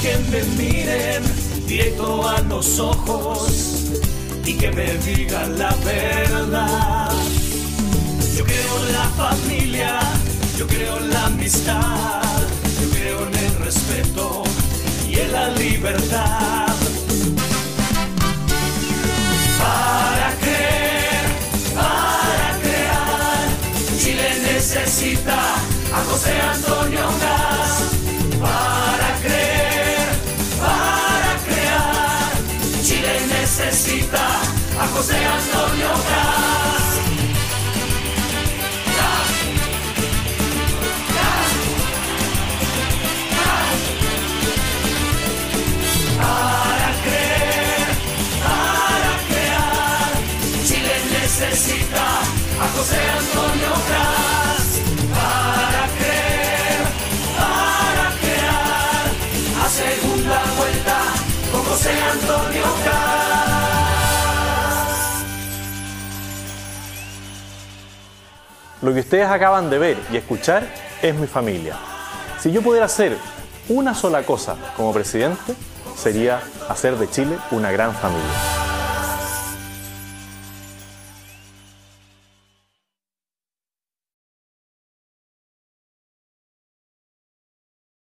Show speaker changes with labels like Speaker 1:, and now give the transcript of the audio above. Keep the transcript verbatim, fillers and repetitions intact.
Speaker 1: que me miren directo a los ojos y que me digan la verdad. Yo creo en la familia, yo creo en la amistad, yo creo en el respeto y en la libertad. Para creer, para crear, Chile necesita a José Antonio Gas. Para creer, para crear, Chile necesita a José Antonio Gas. Para creer, para crear, Chile necesita a José Antonio Gas. Para creer, para crear, a segunda vuelta con José Antonio Gas.
Speaker 2: Lo que ustedes acaban de ver y escuchar es mi familia. Si yo pudiera hacer una sola cosa como presidente, sería hacer de Chile una gran familia.